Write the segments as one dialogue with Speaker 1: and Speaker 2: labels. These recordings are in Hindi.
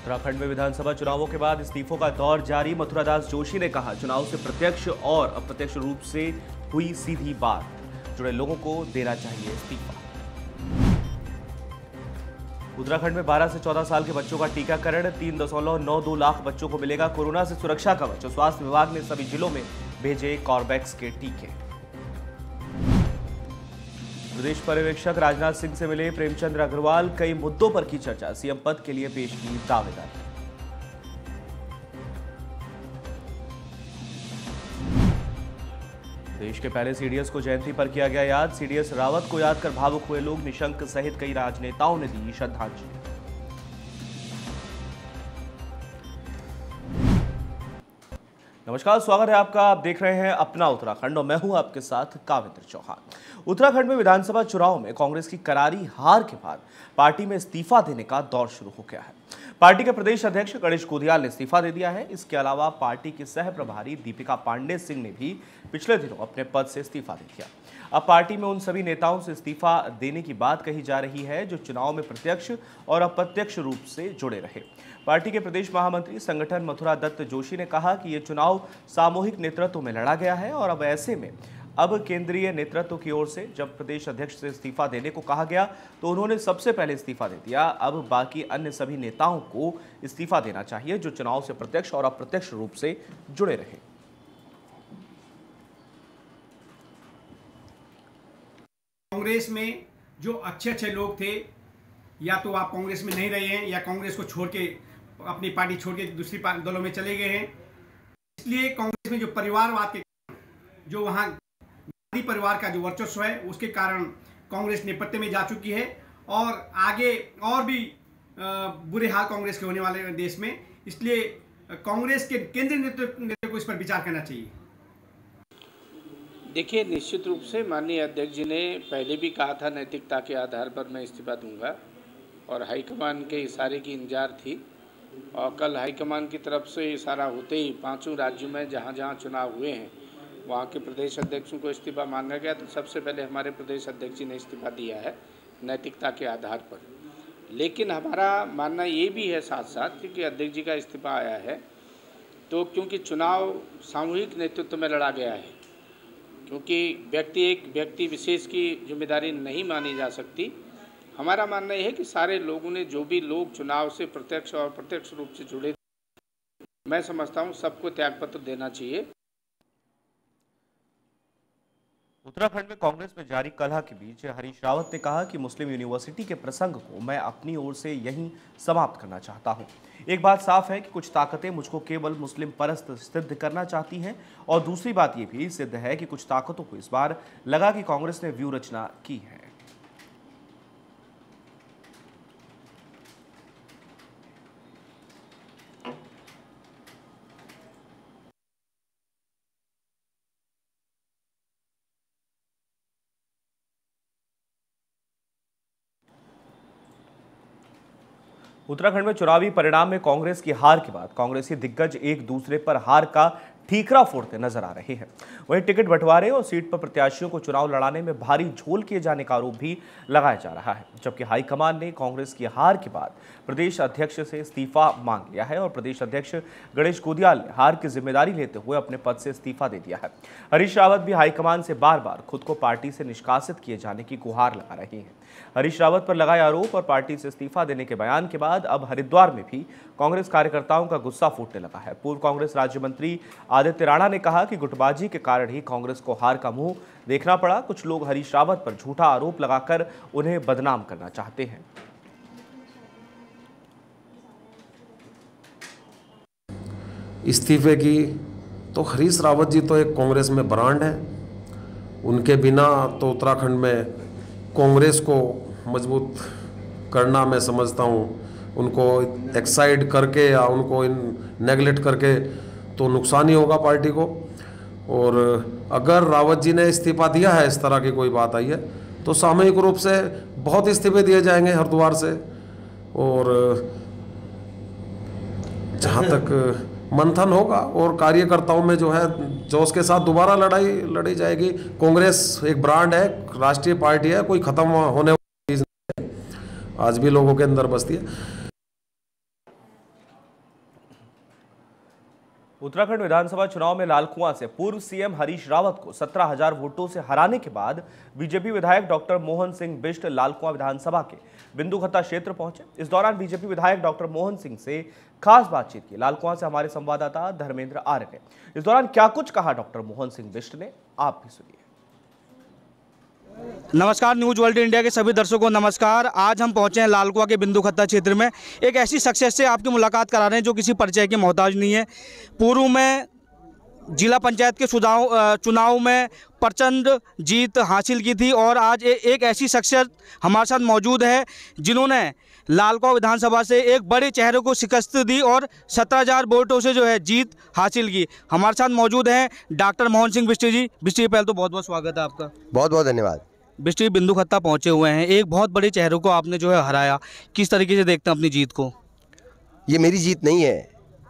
Speaker 1: उत्तराखंड में विधानसभा चुनावों के बाद इस्तीफों का दौर जारी। मथुरा दास जोशी ने कहा, चुनाव से प्रत्यक्ष और अप्रत्यक्ष रूप से हुई सीधी बात, जुड़े लोगों को देना चाहिए इस्तीफा। उत्तराखंड में 12 से 14 साल के बच्चों का टीकाकरण, 3.92 लाख बच्चों को मिलेगा कोरोना से सुरक्षा कवच। स्वास्थ्य विभाग ने सभी जिलों में भेजे कॉर्बेवैक्स के टीके। विदेश पर्यवेक्षक राजनाथ सिंह से मिले प्रेमचंद्र अग्रवाल, कई मुद्दों पर की चर्चा, सीएम पद के लिए पेश की दावेदारी। देश के पहले सीडीएस को जयंती पर किया गया याद, सीडीएस रावत को याद कर भावुक हुए लोग, निशंक सहित कई राजनेताओं ने दी श्रद्धांजलि। नमस्कार, स्वागत है आपका। आप देख रहे हैं अपना उत्तराखंड और मैं हूं आपके साथ कावेंद्र चौहान। उत्तराखंड में विधानसभा चुनाव में कांग्रेस की करारी हार के बाद पार्टी में इस्तीफा देने का दौर शुरू हो गया है। पार्टी के प्रदेश अध्यक्ष गणेश कुदियाल ने इस्तीफा दे दिया है। इसके अलावा पार्टी की सह प्रभारी दीपिका पांडे सिंह ने भी पिछले दिनों अपने पद से इस्तीफा दे दिया। अब पार्टी में उन सभी नेताओं से इस्तीफा देने की बात कही जा रही है जो चुनाव में प्रत्यक्ष और अप्रत्यक्ष रूप से जुड़े रहे। पार्टी के प्रदेश महामंत्री संगठन मथुरा दत्त जोशी ने कहा कि ये चुनाव सामूहिक नेतृत्व में लड़ा गया है और अब ऐसे में अब केंद्रीय नेतृत्व की ओर से जब प्रदेश अध्यक्ष से इस्तीफा देने को कहा गया तो उन्होंने सबसे पहले इस्तीफा दे दिया। अब बाकी अन्य सभी नेताओं को इस्तीफा देना चाहिए जो चुनाव से प्रत्यक्ष और अप्रत्यक्ष रूप से जुड़े रहे।
Speaker 2: कांग्रेस में जो अच्छे लोग थे, या तो आप कांग्रेस में नहीं रहे हैं या कांग्रेस को छोड़ के अपनी पार्टी छोड़ के दूसरी दलों में चले गए हैं। इसलिए कांग्रेस में जो परिवारवाद के जो वहाँ गांधी परिवार का जो वर्चस्व है उसके कारण कांग्रेस नेपथ्य में जा चुकी है और आगे और भी बुरे हाल कांग्रेस के होने वाले हैं देश में। इसलिए कांग्रेस के केंद्रीय नेतृत्व को इस पर विचार करना चाहिए।
Speaker 3: देखिए, निश्चित रूप से माननीय अध्यक्ष जी ने पहले भी कहा था नैतिकता के आधार पर मैं इस्तीफा दूंगा और हाईकमान के इशारे की इंतजार थी और कल हाईकमान की तरफ से इशारा होते ही पांचों राज्यों में जहां जहां चुनाव हुए हैं वहां के प्रदेश अध्यक्षों को इस्तीफा मांगा गया। तो सबसे पहले हमारे प्रदेश अध्यक्ष जी ने इस्तीफा दिया है नैतिकता के आधार पर। लेकिन हमारा मानना ये भी है साथ साथ कि अध्यक्ष जी का इस्तीफा आया है तो क्योंकि चुनाव सामूहिक नेतृत्व में लड़ा गया है, क्योंकि एक व्यक्ति विशेष की जिम्मेदारी नहीं मानी जा सकती। हमारा मानना यह है कि सारे लोगों ने, जो भी लोग चुनाव से प्रत्यक्ष और अप्रत्यक्ष रूप से जुड़े, मैं समझता हूं सबको त्यागपत्र देना चाहिए।
Speaker 1: उत्तराखंड में कांग्रेस में जारी कलह के बीच हरीश रावत ने कहा कि मुस्लिम यूनिवर्सिटी के प्रसंग को मैं अपनी ओर से यहीं समाप्त करना चाहता हूं। एक बात साफ है कि कुछ ताकतें मुझको केवल मुस्लिम परस्त सिद्ध करना चाहती हैं और दूसरी बात यह भी सिद्ध है कि कुछ ताकतों को इस बार लगा कि कांग्रेस ने व्यूह रचना की है। उत्तराखंड में चुनावी परिणाम में कांग्रेस की हार के बाद कांग्रेसी दिग्गज एक दूसरे पर हार का ठीकरा फोड़ते नजर आ रहे हैं। वहीं टिकट बंटवारे और सीट पर प्रत्याशियों को चुनाव लड़ाने में भारी झोल किए जाने का आरोप भी लगाया जा रहा है, जबकि हाईकमान ने कांग्रेस की हार के बाद प्रदेश अध्यक्ष से इस्तीफा मांग लिया है और प्रदेश अध्यक्ष गणेश कुदियाल ने हार की जिम्मेदारी लेते हुए अपने पद से इस्तीफा दे दिया है। हरीश रावत भी हाईकमान से बार बार खुद को पार्टी से निष्कासित किए जाने की गुहार लगा रहे हैं। हरीश रावत पर लगाए आरोप और पार्टी से इस्तीफा देने के बयान के बाद अब हरिद्वार में भी कांग्रेस कार्यकर्ताओं का गुस्सा फूटने लगा है। पूर्व कांग्रेस राज्य मंत्री आदित्य राणा ने कहा कि गुटबाजी के कारण ही कांग्रेस को हार का मुंह देखना पड़ा। कुछ लोग हरीश रावत पर झूठा आरोप लगाकर उन्हें बदनाम करना चाहते हैं।
Speaker 4: इस्तीफे की तो हरीश रावत जी तो एक कांग्रेस में ब्रांड है, उनके बिना तो उत्तराखंड में कांग्रेस को मजबूत करना, मैं समझता हूँ उनको एक्साइड करके या उनको नेगलेक्ट करके तो नुकसान ही होगा पार्टी को। और अगर रावत जी ने इस्तीफा दिया है, इस तरह की कोई बात आई है, तो सामूहिक रूप से बहुत इस्तीफे दिए जाएंगे हरिद्वार से। और जहाँ तक मंथन होगा और कार्यकर्ताओं में जो है जोश के साथ दोबारा लड़ी जाएगी। कांग्रेस एक ब्रांड है, राष्ट्रीय पार्टी है, कोई खत्म होने वाली चीज नहीं है, आज भी लोगों के अंदर बसती है।
Speaker 1: उत्तराखंड विधानसभा चुनाव में लालकुआं से पूर्व सीएम हरीश रावत को 17,000 वोटों से हराने के बाद बीजेपी विधायक डॉक्टर मोहन सिंह बिष्ट लालकुआं विधानसभा के बिंदुखत्ता क्षेत्र पहुंचे। इस दौरान बीजेपी विधायक डॉक्टर मोहन सिंह से खास बातचीत की। लालकुआं से हमारे संवाददाता धर्मेंद्र आर्य ने इस दौरान क्या कुछ कहा डॉक्टर मोहन सिंह बिष्ट ने, आप भी सुनिए।
Speaker 5: नमस्कार, न्यूज वर्ल्ड इंडिया के सभी दर्शकों को नमस्कार। आज हम पहुंचे हैं लालकुआं के बिंदुखत्ता क्षेत्र में। एक ऐसी शख्सियत से आपकी मुलाकात करा रहे हैं जो किसी परिचय के मोहताज नहीं है। पूर्व में जिला पंचायत के चुनाव में प्रचंड जीत हासिल की थी और आज एक ऐसी शख्सियत हमारे साथ मौजूद है जिन्होंने लालकुआं विधानसभा से एक बड़े चेहरे को शिकस्त दी और 17,000 वोटों से जो है जीत हासिल की। हमारे साथ मौजूद हैं डॉक्टर मोहन सिंह बिष्ट जी। बिष्ट जी, पहले तो बहुत बहुत स्वागत है आपका।
Speaker 6: बहुत बहुत धन्यवाद।
Speaker 5: बिष्ट जी, बिंदुखत्ता पहुंचे हुए हैं, एक बहुत बड़े चेहरे को आपने जो है हराया, किस तरीके से देखते हैं अपनी जीत को?
Speaker 6: ये मेरी जीत नहीं है,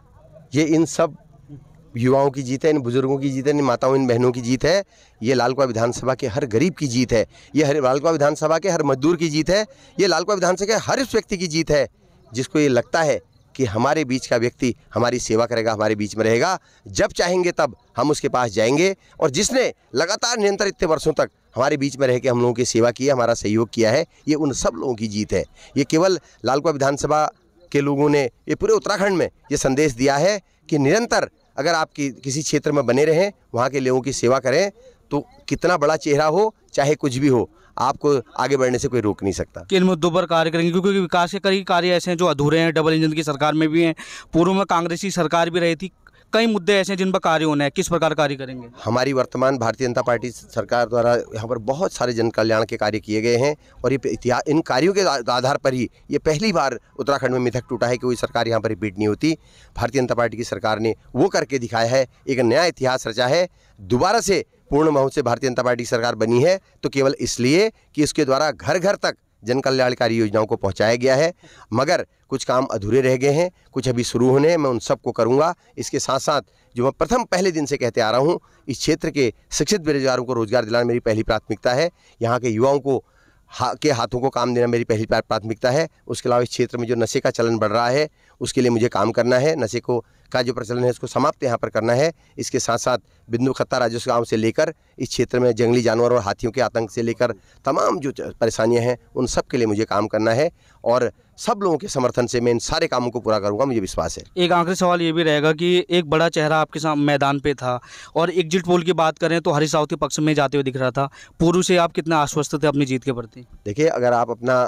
Speaker 6: ये इन सब युवाओं की जीत है, इन बुजुर्गों की जीत है, इन माताओं इन बहनों की जीत है। ये लालकुआं विधानसभा के हर गरीब की जीत है, ये लालकुआं विधानसभा के हर मजदूर की जीत है, ये लालकुआं विधानसभा के हर उस व्यक्ति की जीत है जिसको ये लगता है कि हमारे बीच का व्यक्ति हमारी सेवा करेगा, हमारे बीच में रहेगा, जब चाहेंगे तब हम उसके पास जाएंगे। और जिसने लगातार निरंतर इतने वर्षों तक हमारे बीच में रह के हम लोगों की सेवा की है, हमारा सहयोग किया है, ये उन सब लोगों की जीत है। ये केवल लालकुआं विधानसभा के लोगों ने, ये पूरे उत्तराखंड में ये संदेश दिया है कि निरंतर अगर आप किसी क्षेत्र में बने रहें, वहाँ के लोगों की सेवा करें, तो कितना बड़ा चेहरा हो, चाहे कुछ भी हो, आपको आगे बढ़ने से कोई रोक नहीं सकता।
Speaker 5: किन मुद्दों पर कार्य करेंगे, क्योंकि विकास के कई कार्य ऐसे हैं जो अधूरे हैं। डबल इंजन की सरकार में भी हैं, पूर्व में कांग्रेसी सरकार भी रही थी, कई मुद्दे ऐसे हैं जिन पर कार्य होना है, किस प्रकार कार्य करेंगे?
Speaker 6: हमारी वर्तमान भारतीय जनता पार्टी सरकार द्वारा यहाँ पर बहुत सारे जन कल्याण के कार्य किए गए हैं और ये इन कार्यों के आधार पर ही ये पहली बार उत्तराखंड में मिथक टूटा है कि कोई सरकार यहाँ पर रिपीट नहीं होती। भारतीय जनता पार्टी की सरकार ने वो करके दिखाया है, एक नया इतिहास रचा है। दोबारा से पूर्ण बहुमत से भारतीय जनता पार्टी की सरकार बनी है तो केवल इसलिए कि इसके द्वारा घर घर तक जन कल्याणकारी योजनाओं को पहुंचाया गया है, मगर कुछ काम अधूरे रह गए हैं, कुछ अभी शुरू होने हैं, मैं उन सबको करूंगा। इसके साथ साथ जो मैं पहले दिन से कहते आ रहा हूं, इस क्षेत्र के शिक्षित बेरोजगारों को रोजगार दिलाना मेरी पहली प्राथमिकता है। यहाँ के युवाओं को के हाथों को काम देना मेरी पहली प्राथमिकता है। उसके अलावा इस क्षेत्र में जो नशे का चलन बढ़ रहा है उसके लिए मुझे काम करना है, नशे का जो प्रचलन है उसको समाप्त यहाँ पर करना है। इसके साथ साथ बिंदुखत्ता राजस्व गाँव से लेकर इस क्षेत्र में जंगली जानवर और हाथियों के आतंक से लेकर तमाम जो परेशानियाँ हैं उन सब के लिए मुझे काम करना है और सब लोगों के समर्थन से मैं इन सारे कामों को पूरा करूंगा, मुझे विश्वास है।
Speaker 5: एक आखिरी सवाल ये भी रहेगा कि एक बड़ा चेहरा आपके सामने मैदान पे था और एग्जिट पोल की बात करें तो हरीश रावत के पक्ष में जाते हुए दिख रहा था, पूर्व से आप कितना आश्वस्त थे अपनी जीत के प्रति?
Speaker 6: देखिए, अगर आप अपना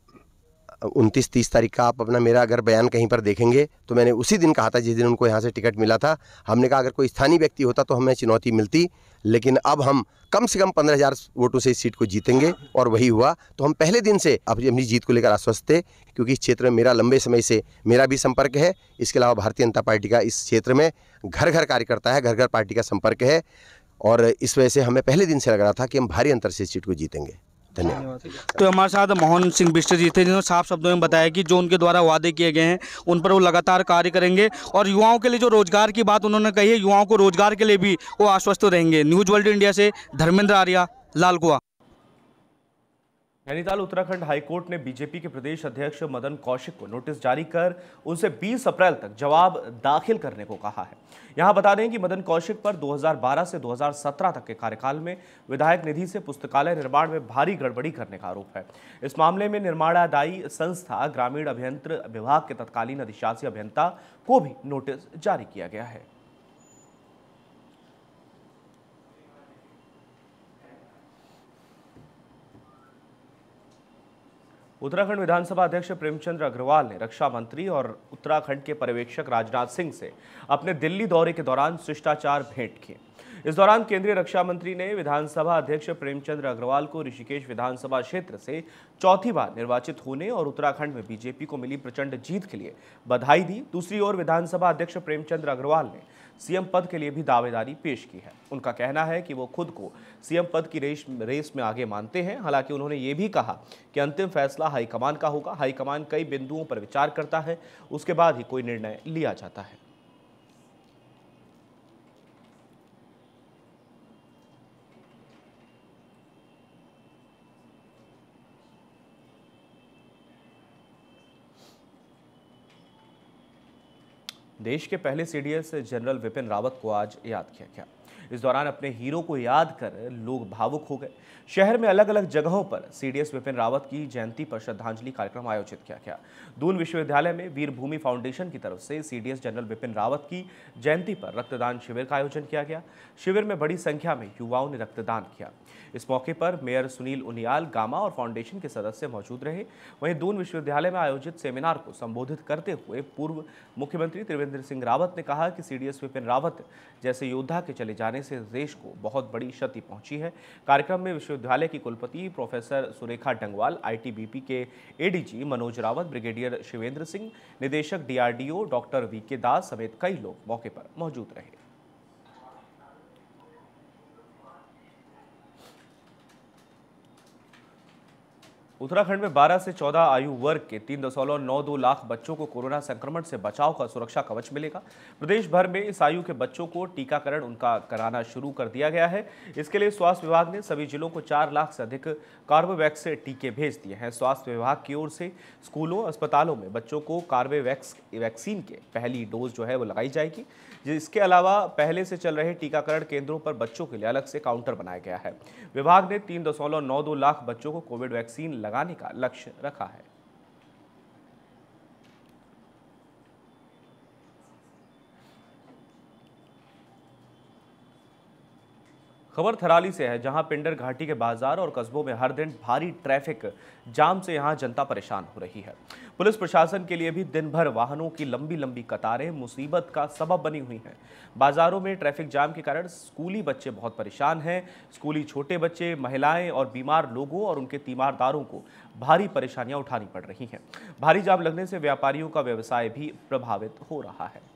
Speaker 6: 29-30 तारीख का आप अपना मेरा अगर बयान कहीं पर देखेंगे तो मैंने उसी दिन कहा था जिस दिन उनको यहाँ से टिकट मिला था। हमने कहा अगर कोई स्थानीय व्यक्ति होता तो हमें चुनौती मिलती, लेकिन अब हम कम से कम 15,000 वोटों से इस सीट को जीतेंगे और वही हुआ। तो हम पहले दिन से अपनी जीत को लेकर आश्वस्त थे, क्योंकि इस क्षेत्र में मेरा लंबे समय से मेरा भी संपर्क है। इसके अलावा भारतीय जनता पार्टी का इस क्षेत्र में घर घर कार्यकर्ता है, घर घर पार्टी का संपर्क है और इस वजह से हमें पहले दिन से लग रहा था कि हम भारी अंतर से इस सीट को जीतेंगे। धन्यवाद।
Speaker 5: तो हमारे साथ मोहन सिंह बिष्ट जी थे जिन्होंने साफ शब्दों में बताया कि जो उनके द्वारा वादे किए गए हैं उन पर वो लगातार कार्य करेंगे और युवाओं के लिए जो रोजगार की बात उन्होंने कही है, युवाओं को रोजगार के लिए भी वो आश्वस्त रहेंगे। न्यूज वर्ल्ड इंडिया से धर्मेंद्र आर्य, लालकुआं।
Speaker 1: नैनीताल उत्तराखंड हाईकोर्ट ने बीजेपी के प्रदेश अध्यक्ष मदन कौशिक को नोटिस जारी कर उनसे 20 अप्रैल तक जवाब दाखिल करने को कहा है। यहां बता दें कि मदन कौशिक पर 2012 से 2017 तक के कार्यकाल में विधायक निधि से पुस्तकालय निर्माण में भारी गड़बड़ी करने का आरोप है। इस मामले में निर्माणादायी संस्था ग्रामीण अभियंत्र विभाग के तत्कालीन अधिशासी अभियंता को भी नोटिस जारी किया गया है। उत्तराखंड विधानसभा अध्यक्ष प्रेमचंद अग्रवाल ने रक्षा मंत्री और उत्तराखंड के पर्यवेक्षक राजनाथ सिंह से अपने दिल्ली दौरे के दौरान शिष्टाचार भेंट की। इस दौरान केंद्रीय रक्षा मंत्री ने विधानसभा अध्यक्ष प्रेमचंद अग्रवाल को ऋषिकेश विधानसभा क्षेत्र से चौथी बार निर्वाचित होने और उत्तराखंड में बीजेपी को मिली प्रचंड जीत के लिए बधाई दी। दूसरी ओर विधानसभा अध्यक्ष प्रेमचंद अग्रवाल ने सीएम पद के लिए भी दावेदारी पेश की है। उनका कहना है कि वो खुद को सीएम पद की रेस में आगे मानते हैं। हालांकि उन्होंने ये भी कहा कि अंतिम फैसला हाईकमान का होगा। हाईकमान कई बिंदुओं पर विचार करता है, उसके बाद ही कोई निर्णय लिया जाता है। देश के पहले सीडीएस जनरल विपिन रावत को आज याद किया गया। इस दौरान अपने हीरो को याद कर लोग भावुक हो गए। शहर में अलग अलग जगहों पर सीडीएस विपिन रावत की जयंती पर श्रद्धांजलि कार्यक्रम आयोजित किया गया। दून विश्वविद्यालय में वीरभूमि फाउंडेशन की तरफ से सीडीएस जनरल विपिन रावत की जयंती पर रक्तदान शिविर का आयोजन किया गया। शिविर में बड़ी संख्या में युवाओं ने रक्तदान किया। इस मौके पर मेयर सुनील उनियाल, गामा और फाउंडेशन के सदस्य मौजूद रहे। वहीं दून विश्वविद्यालय में आयोजित सेमिनार को संबोधित करते हुए पूर्व मुख्यमंत्री त्रिवेंद्र सिंह रावत ने कहा कि सीडीएस विपिन रावत जैसे योद्धा के चले जाने से देश को बहुत बड़ी क्षति पहुंची है। कार्यक्रम में विश्वविद्यालय की कुलपति प्रोफेसर सुरेखा डंगवाल, आईटीबीपी के एडीजी मनोज रावत, ब्रिगेडियर शिवेंद्र सिंह, निदेशक डीआरडीओ डॉक्टर वीके दास समेत कई लोग मौके पर मौजूद रहे। उत्तराखंड में 12 से 14 आयु वर्ग के 3.92 लाख बच्चों को कोरोना संक्रमण से बचाव का सुरक्षा कवच मिलेगा। प्रदेश भर में इस आयु के बच्चों को टीकाकरण उनका कराना शुरू कर दिया गया है। इसके लिए स्वास्थ्य विभाग ने सभी जिलों को 4 लाख से अधिक कार्बोवैक्स टीके भेज दिए हैं। स्वास्थ्य विभाग की ओर से स्कूलों, अस्पतालों में बच्चों को कार्बोवैक्स वैक्सीन के पहली डोज जो है वो लगाई जाएगी। इसके अलावा पहले से चल रहे टीकाकरण केंद्रों पर बच्चों के लिए अलग से काउंटर बनाया गया है। विभाग ने 3.92 लाख बच्चों को कोविड वैक्सीन लगाने का लक्ष्य रखा है। खबर थराली से है, जहां पिंडर घाटी के बाजार और कस्बों में हर दिन भारी ट्रैफिक जाम से यहां जनता परेशान हो रही है। पुलिस प्रशासन के लिए भी दिन भर वाहनों की लंबी लंबी कतारें मुसीबत का सबब बनी हुई हैं। बाजारों में ट्रैफिक जाम के कारण स्कूली बच्चे बहुत परेशान हैं। स्कूली छोटे बच्चे, महिलाएं और बीमार लोगों और उनके तीमारदारों को भारी परेशानियां उठानी पड़ रही हैं। भारी जाम लगने से व्यापारियों का व्यवसाय भी प्रभावित हो रहा है।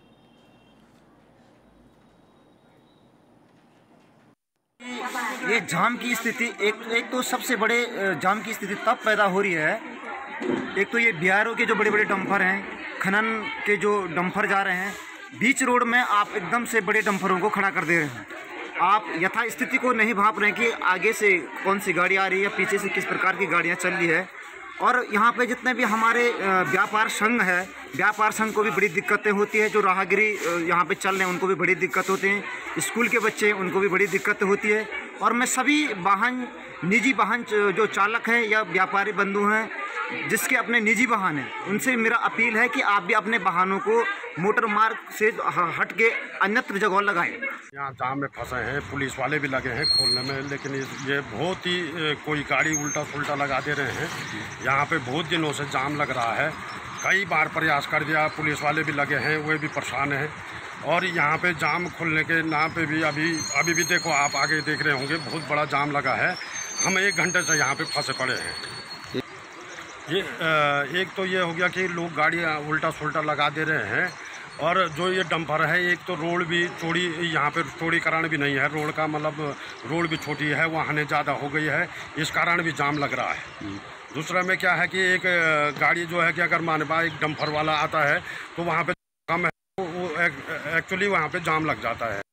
Speaker 7: ये जाम की स्थिति एक तो सबसे बड़े जाम की स्थिति तब पैदा हो रही है। एक तो ये बीआरओ के जो बड़े बड़े डंपर हैं, खनन के जो डंपर जा रहे हैं, बीच रोड में आप एकदम से बड़े डंपरों को खड़ा कर दे रहे हैं। आप यथा स्थिति को नहीं भाप रहे हैं कि आगे से कौन सी गाड़ी आ रही है, पीछे से किस प्रकार की गाड़ियाँ चल रही है। और यहाँ पे जितने भी हमारे व्यापार संघ है, व्यापार संघ को भी बड़ी दिक्कतें होती है। जो राहगीरी यहाँ पे चल रहे हैं उनको भी बड़ी दिक्कत होती है। स्कूल के बच्चे उनको भी बड़ी दिक्कत होती है। और मैं सभी वाहन, निजी वाहन जो चालक हैं या व्यापारी बंधु हैं जिसके अपने निजी वाहन हैं, उनसे मेरा अपील है कि आप भी अपने वाहनों को मोटर मार्ग से हट के अन्यत्र जगह लगाएं।
Speaker 8: यहाँ जाम में फंसे हैं, पुलिस वाले भी लगे हैं खोलने में, लेकिन ये बहुत ही कोई गाड़ी उल्टा पुल्टा लगा दे रहे हैं। यहाँ पे बहुत दिनों से जाम लग रहा है। कई बार प्रयास कर दिया, पुलिस वाले भी लगे हैं, वे भी परेशान हैं। और यहाँ पे जाम खुलने के नाम पे भी अभी भी देखो, आप आगे देख रहे होंगे, बहुत बड़ा जाम लगा है। हम 1 घंटे से यहाँ पे फंसे पड़े हैं। ये एक तो ये हो गया कि लोग गाड़ी उल्टा सुल्टा लगा दे रहे हैं। और जो ये डंपर है, एक तो रोड भी चौड़ी, यहाँ पे चौड़ीकरण भी नहीं है रोड का, मतलब रोड भी छोटी है, वाहनें ज़्यादा हो गई है, इस कारण भी जाम लग रहा है। दूसरा में क्या है कि एक गाड़ी जो है कि अगर मान पा एक डंपर वाला आता है तो वहाँ पे कम है, वो एक्चुअली वहाँ पे जाम लग जाता है।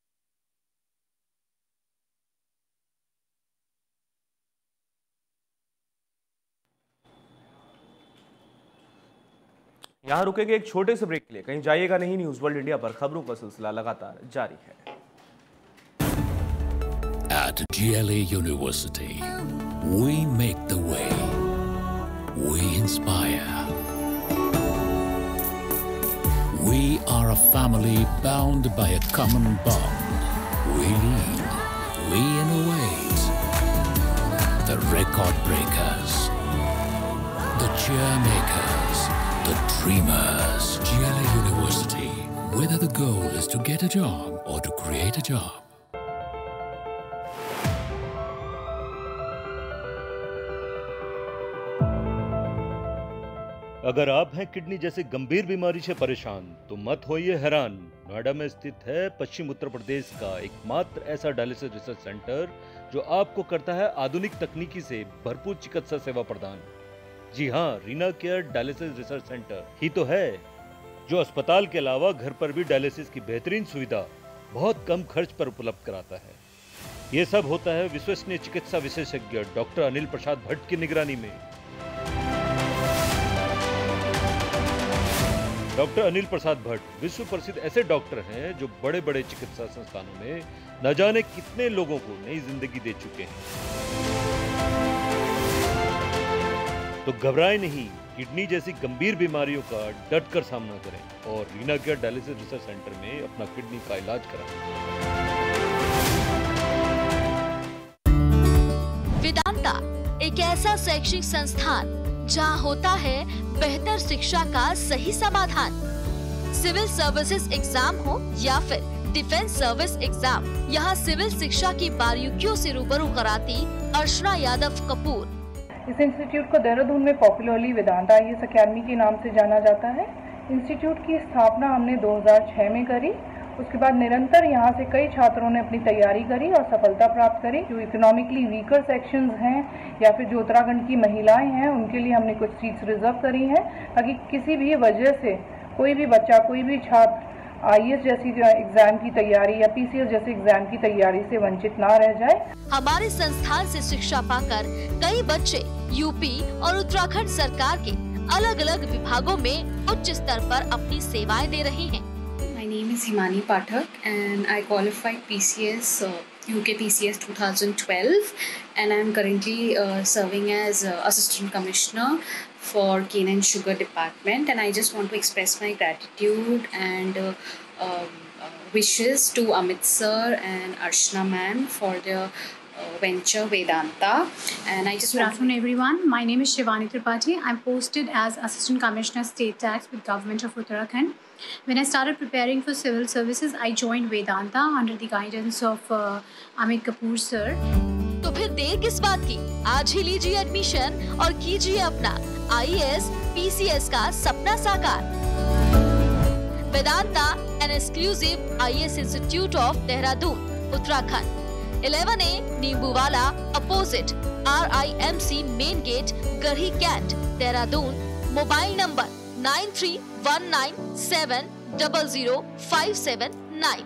Speaker 1: यहाँ रुकेंगे एक छोटे से ब्रेक के लिए, कहीं जाइएगा नहीं। न्यूज वर्ल्ड इंडिया पर खबरों का सिलसिला लगातार जारी है।
Speaker 9: At GLA University, we make the way. We inspire. We are a family bound by a common bond. We lead. We innovate. The record breakers. The cheer makers. The dreamers. GLA University. Whether the goal is to get a job or to create a job.
Speaker 10: अगर आप हैं किडनी जैसे गंभीर बीमारी से परेशान तो मत होइए हैरान। नोएडा में स्थित है पश्चिम उत्तर प्रदेश का एकमात्र ऐसा डायलिसिस रिसर्च सेंटर जो आपको करता है आधुनिक तकनीकी से भरपूर चिकित्सा सेवा प्रदान। जी हाँ, Reena care dialysis research centre ही तो है, जो अस्पताल के अलावा घर पर भी डायलिसिस की बेहतरीन सुविधा बहुत कम खर्च पर उपलब्ध कराता है। ये सब होता है विश्वसनीय चिकित्सा विशेषज्ञ डॉक्टर अनिल प्रसाद भट्ट की निगरानी में। डॉक्टर अनिल प्रसाद भट्ट विश्व प्रसिद्ध ऐसे डॉक्टर हैं जो बड़े बड़े चिकित्सा संस्थानों में न जाने कितने लोगों को नई जिंदगी दे चुके हैं। तो घबराएं नहीं, किडनी जैसी गंभीर बीमारियों का डट कर सामना करें और Reena care dialysis research centre में अपना किडनी का इलाज कराएं।
Speaker 11: वेदांता एक ऐसा शैक्षिक संस्थान जहां होता है बेहतर शिक्षा का सही समाधान। सिविल सर्विसेज एग्जाम हो या फिर डिफेंस सर्विस एग्जाम, यहाँ सिविल शिक्षा की बारीकियों से रूबरू कराती अर्चना यादव कपूर।
Speaker 12: इस इंस्टीट्यूट को देहरादून में पॉपुलरली वेदांता IAS अकेडमी के नाम से जाना जाता है। इंस्टीट्यूट की स्थापना हमने 2006 में करी। उसके बाद निरंतर यहाँ से कई छात्रों ने अपनी तैयारी करी और सफलता प्राप्त करी। जो इकोनॉमिकली वीकर सेक्शंस हैं या फिर जो उत्तराखंड की महिलाएं हैं, उनके लिए हमने कुछ सीट्स रिजर्व करी हैं ताकि किसी भी वजह से कोई भी बच्चा, कोई भी छात्र IAS जैसी एग्जाम की तैयारी या PCS जैसे एग्जाम की तैयारी से वंचित ना रह जाए।
Speaker 11: हमारे संस्थान से शिक्षा पाकर कई बच्चे यूपी और उत्तराखंड सरकार के अलग अलग विभागों में उच्च स्तर पर अपनी सेवाएं दे रहे हैं।
Speaker 13: My name is Himani Pathak and I qualified PCS, UK PCS 2012, and I am currently serving as Assistant Commissioner for Cane and Sugar Department, and I just want to express my gratitude and wishes to Amit sir and Archana ma'am for their venture Vedanta. And I just
Speaker 14: Good afternoon everyone, my name is Shivani Tripathi. I'm posted as Assistant Commissioner State Tax with Government of Uttarakhand. When I started preparing for civil services, I joined Vedanta under the guidance of Amit Kapoor sir.
Speaker 11: तो फिर देर किस बात की, आज ही लीजिए एडमिशन और कीजिए अपना IAS PCS का सपना साकार। Vedanta an exclusive IAS institute of Dehradun, Uttarakhand. 11A Nimbuwala opposite RIMC main gate, Garhi Cantt, Dehradun. Mobile number 9319700579।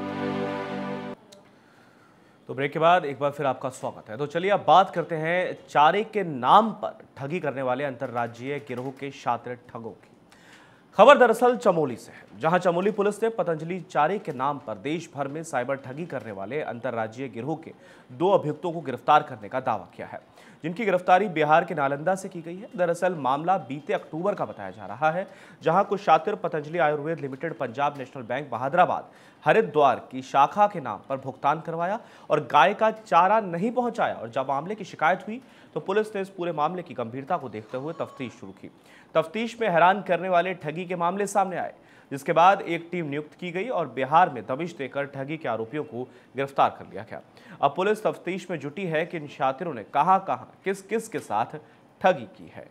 Speaker 1: तो ब्रेक के बाद एक बार फिर आपका स्वागत है। तो चलिए अब बात करते हैं चारे के नाम पर ठगी करने वाले अंतर्राज्यीय गिरोह के शातिर ठगों की। खबर दरअसल चमोली से है, जहां चमोली पुलिस ने पतंजलि चारे के नाम पर देश भर में साइबर ठगी करने वाले अंतर्राज्यीय गिरोह के 2 अभियुक्तों को गिरफ्तार करने का दावा किया है, जिनकी गिरफ्तारी बिहार के नालंदा से की गई है। दरअसल मामला बीते अक्टूबर का बताया जा रहा है, जहां कुछ शातिर Patanjali Ayurved limited, Punjab national bank Bahadrabad, Haridwar की शाखा के नाम पर भुगतान करवाया और गाय का चारा नहीं पहुंचाया। और जब मामले की शिकायत हुई तो पुलिस ने इस पूरे मामले की गंभीरता को देखते हुए तफ्तीश शुरू की। तफ्तीश में हैरान करने वाले ठगी के मामले सामने आए, जिसके बाद एक टीम नियुक्त की गई और बिहार में दबिश देकर ठगी के आरोपियों को गिरफ्तार कर लिया गया। अब पुलिस तफ्तीश में जुटी है कि इन शातिरों ने कहां किस किस के साथ ठगी की है।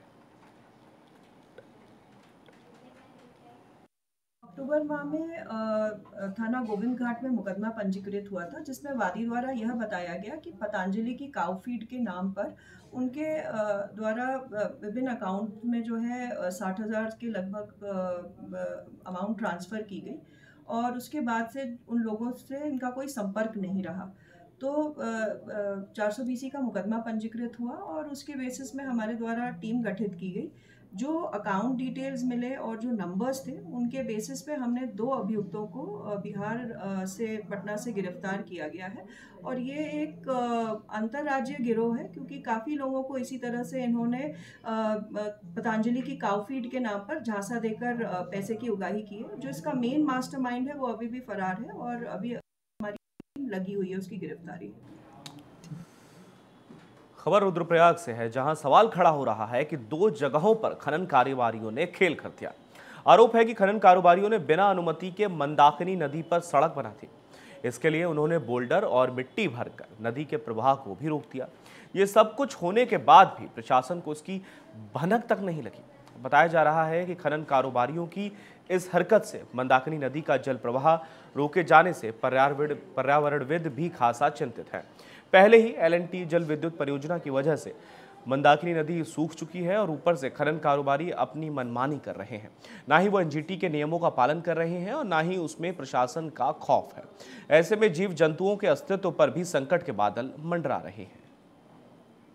Speaker 15: अक्टूबर माह में थाना गोविंद घाट में मुकदमा पंजीकृत हुआ था, जिसमें वादी द्वारा यह बताया गया कि पतंजलि की काउ फीड के नाम पर उनके द्वारा विभिन्न अकाउंट में जो है 60,000 के लगभग अमाउंट ट्रांसफ़र की गई और उसके बाद से उन लोगों से इनका कोई संपर्क नहीं रहा। तो 420 का मुकदमा पंजीकृत हुआ और उसके बेसिस में हमारे द्वारा टीम गठित की गई। जो अकाउंट डिटेल्स मिले और जो नंबर्स थे, उनके बेसिस पे हमने 2 अभियुक्तों को बिहार से, पटना से गिरफ्तार किया गया है। और ये एक अंतर्राज्यीय गिरोह है, क्योंकि काफ़ी लोगों को इसी तरह से इन्होंने पतंजलि की काउ फीड के नाम पर झांसा देकर पैसे की उगाही की है। जो इसका मेन मास्टरमाइंड है वो अभी भी फरार है और अभी हमारी टीम लगी हुई है उसकी गिरफ्तारी।
Speaker 1: खबर रुद्रप्रयाग से है, जहां सवाल खड़ा हो रहा है कि 2 जगहों पर खनन कारोबारियों ने खेल कर दिया। आरोप है कि खनन कारोबारियों ने बिना अनुमति के मंदाकिनी नदी पर सड़क बना दी। इसके लिए उन्होंने बोल्डर और मिट्टी भरकर नदी के प्रवाह को भी रोक दिया। ये सब कुछ होने के बाद भी प्रशासन को इसकी भनक तक नहीं लगी। बताया जा रहा है कि खनन कारोबारियों की इस हरकत से मंदाकिनी नदी का जल प्रवाह रोके जाने से पर्यावरणविद भी खासा चिंतित है। पहले ही LNT जल विद्युत परियोजना की वजह से मंदाकिनी नदी सूख चुकी है और ऊपर से खनन कारोबारी अपनी मनमानी कर रहे हैं। ना ही वो NGT के नियमों का पालन कर रहे हैं और ना ही उसमें प्रशासन का खौफ है। ऐसे में जीव जंतुओं के अस्तित्व पर भी संकट के बादल मंडरा रहे हैं।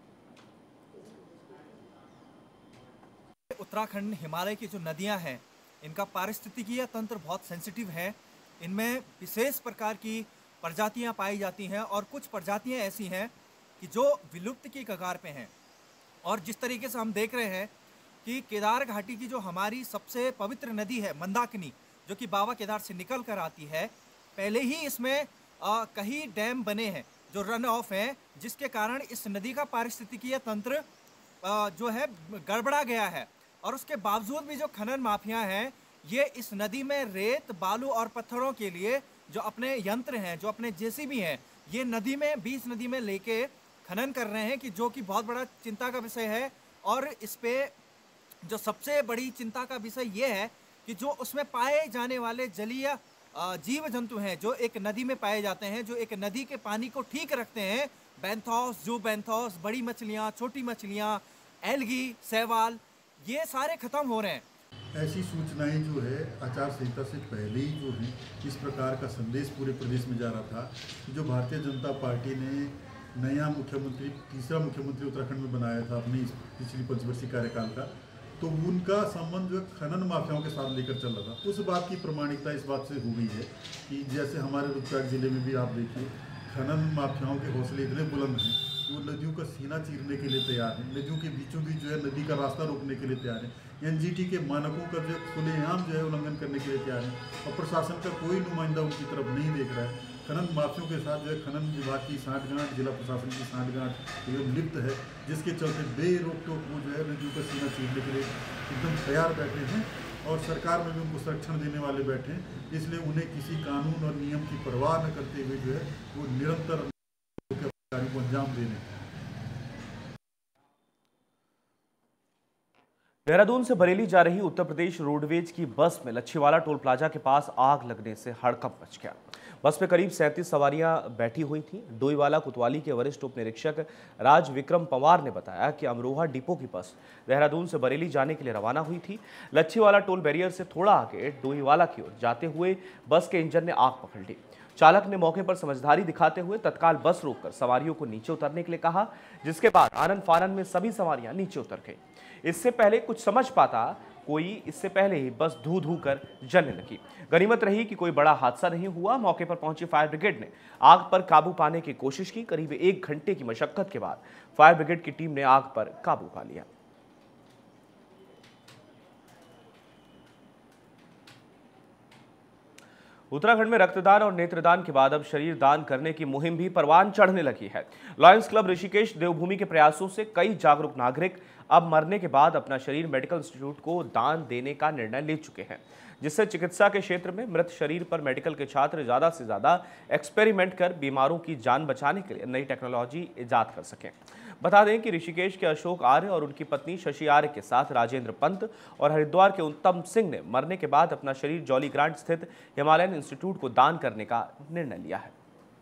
Speaker 16: उत्तराखंड हिमालय की जो नदियां हैं इनका पारिस्थितिकीय तंत्र बहुत सेंसिटिव है। इनमें विशेष प्रकार की प्रजातियां पाई जाती हैं और कुछ प्रजातियां ऐसी हैं कि जो विलुप्त की कगार पे हैं। और जिस तरीके से हम देख रहे हैं कि केदार घाटी की जो हमारी सबसे पवित्र नदी है मंदाकिनी, जो कि बाबा केदार से निकल कर आती है, पहले ही इसमें कई डैम बने हैं जो रन ऑफ हैं, जिसके कारण इस नदी का पारिस्थितिकीय तंत्र जो है गड़बड़ा गया है। और उसके बावजूद भी जो खनन माफिया हैं, ये इस नदी में रेत, बालू और पत्थरों के लिए जो अपने यंत्र हैं, जो अपने जेसीबी हैं, ये नदी में, बीच नदी में लेके खनन कर रहे हैं, कि जो कि बहुत बड़ा चिंता का विषय है। और इस पे जो सबसे बड़ी चिंता का विषय ये है कि जो उसमें पाए जाने वाले जलीय जीव जंतु हैं, जो एक नदी में पाए जाते हैं, जो एक नदी के पानी को ठीक रखते हैं, बैंथोस, जूबैंथोस, बड़ी मछलियाँ, छोटी मछलियाँ, एल्गी, शैवाल, ये सारे खत्म हो रहे हैं।
Speaker 17: ऐसी सूचनाएं जो है आचार संहिता से पहले ही जो है इस प्रकार का संदेश पूरे प्रदेश में जा रहा था कि जो भारतीय जनता पार्टी ने नया मुख्यमंत्री, तीसरा मुख्यमंत्री उत्तराखंड में बनाया था अपनी पिछली पंचवर्षीय कार्यकाल का, तो उनका संबंध जो खनन माफियाओं के साथ लेकर चल रहा था। उस बात की प्रमाणिकता इस बात से हो गई है कि जैसे हमारे रुद्रप्रयाग जिले में भी आप देखिए, खनन माफियाओं के हौसले इतने बुलंद हैं, वो नदियों का सीना चीरने के लिए तैयार है, नदियों के बीचों बीच जो है नदी का रास्ता रोकने के लिए तैयार है, एनजीटी के मानकों का जो खुलेआम जो है उल्लंघन करने के लिए तैयार है, और प्रशासन का कोई नुमाइंदा उनकी तरफ नहीं देख रहा है। खनन माफियों के साथ जो है खनन विभाग की साठगांठ, जिला प्रशासन की साठगांठ एकदम लिप्त है, जिसके चलते बेरोक टोक वो जो है नदियों का सीना चीरने के लिए एकदम तैयार बैठे हैं, और सरकार में भी उनको संरक्षण देने वाले बैठे हैं। इसलिए उन्हें किसी कानून और नियम की परवाह न करते हुए जो है वो निरंतर कार्यों को अंजाम देने।
Speaker 1: देहरादून से बरेली जा रही उत्तर प्रदेश रोडवेज की बस में लच्छीवाला टोल प्लाजा के पास आग लगने से हड़कंप मच गया। बस में करीब 37 सवारियां बैठी हुई थीं। डोईवाला कोतवाली के वरिष्ठ उप निरीक्षक राज विक्रम पंवार ने बताया कि अमरोहा डिपो की बस देहरादून से बरेली जाने के लिए रवाना हुई थी। लच्छीवाला टोल बैरियर से थोड़ा आगे डोईवाला की ओर जाते हुए बस के इंजन ने आग पकड़ ली। चालक ने मौके पर समझदारी दिखाते हुए तत्काल बस रोककर सवारियों को नीचे उतरने के लिए कहा, जिसके बाद आनन फानन में सभी सवारियां नीचे उतर गई। इससे पहले कुछ समझ पाता कोई, इससे पहले ही बस धू धू कर जलने लगी। गनीमत रही कि कोई बड़ा हादसा नहीं हुआ। मौके पर पहुंची फायर ब्रिगेड ने आग पर काबू पाने की कोशिश की। करीब 1 घंटे की मशक्कत के बाद फायर ब्रिगेड की टीम ने आग पर काबू पा लिया। उत्तराखंड में रक्तदान और नेत्रदान के बाद अब शरीर दान करने की मुहिम भी परवान चढ़ने लगी है। लॉयंस क्लब ऋषिकेश देवभूमि के प्रयासों से कई जागरूक नागरिक अब मरने के बाद अपना शरीर मेडिकल इंस्टीट्यूट को दान देने का निर्णय ले चुके हैं, जिससे चिकित्सा के क्षेत्र में मृत शरीर पर मेडिकल के छात्र ज्यादा से ज्यादा एक्सपेरिमेंट कर बीमारों की जान बचाने के लिए नई टेक्नोलॉजी ईजाद कर सकें। बता दें कि ऋषिकेश के अशोक आर्य और उनकी पत्नी शशि आर्य के साथ राजेंद्र पंत और हरिद्वार के उत्तम सिंह ने मरने के बाद अपना शरीर जॉली ग्रांट स्थित हिमालयन इंस्टीट्यूट को दान करने का निर्णय लिया है।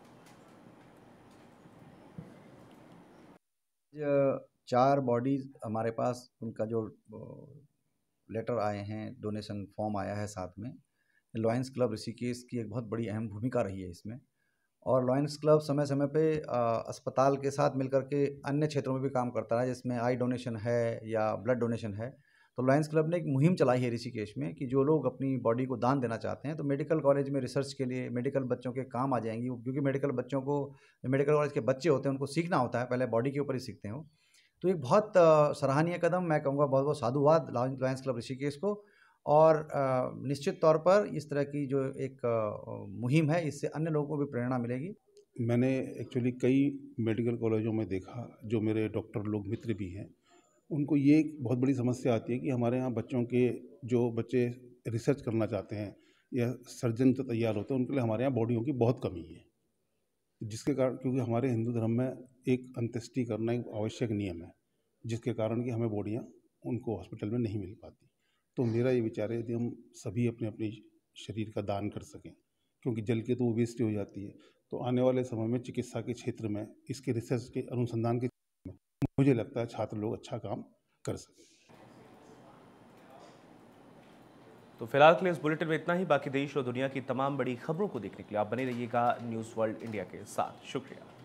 Speaker 18: 4 बॉडीज हमारे पास, उनका जो लेटर आए हैं, डोनेशन फॉर्म आया है साथ में। लॉयंस क्लब ऋषिकेश की एक बहुत बड़ी अहम भूमिका रही है इसमें, और लॉयंस क्लब समय समय पे अस्पताल के साथ मिलकर के अन्य क्षेत्रों में भी काम करता है, जिसमें आई डोनेशन है या ब्लड डोनेशन है। तो लॉयंस क्लब ने एक मुहिम चलाई है ऋषिकेश में कि जो लोग अपनी बॉडी को दान देना चाहते हैं तो मेडिकल कॉलेज में रिसर्च के लिए मेडिकल बच्चों के काम आ जाएंगी, क्योंकि मेडिकल बच्चों को, मेडिकल कॉलेज के बच्चे होते हैं उनको सीखना होता है, पहले बॉडी के ऊपर ही सीखते हैं। तो एक बहुत सराहनीय कदम, मैं कहूँगा बहुत बहुत साधुवाद लॉयंस क्लब ऋषिकेश को। और निश्चित तौर पर इस तरह की जो एक मुहिम है, इससे अन्य लोगों को भी प्रेरणा मिलेगी।
Speaker 19: मैंने एक्चुअली कई मेडिकल कॉलेजों में देखा, जो मेरे डॉक्टर लोग मित्र भी हैं, उनको ये एक बहुत बड़ी समस्या आती है कि हमारे यहाँ बच्चों के, जो बच्चे रिसर्च करना चाहते हैं या सर्जन तो तैयार होते हैं, उनके लिए हमारे यहाँ बॉडियों की बहुत कमी है, जिसके कारण, क्योंकि हमारे हिंदू धर्म में एक अंत्येष्टि करना एक आवश्यक नियम है, जिसके कारण कि हमें बॉडियाँ उनको हॉस्पिटल में नहीं मिल पाती। तो मेरा ये विचार है कि हम सभी अपने अपने शरीर का दान कर सकें, क्योंकि जल के तो वेस्ट हो जाती है। तो आने वाले समय में चिकित्सा के क्षेत्र में, इसके रिसर्च के अनुसंधान के क्षेत्र में मुझे लगता है छात्र लोग अच्छा काम कर सकें।
Speaker 1: तो फिलहाल के लिए इस बुलेटिन में इतना ही। बाकी देश और दुनिया की तमाम बड़ी खबरों को देखने के लिए आप बने रहिएगा न्यूज़ वर्ल्ड इंडिया के साथ। शुक्रिया।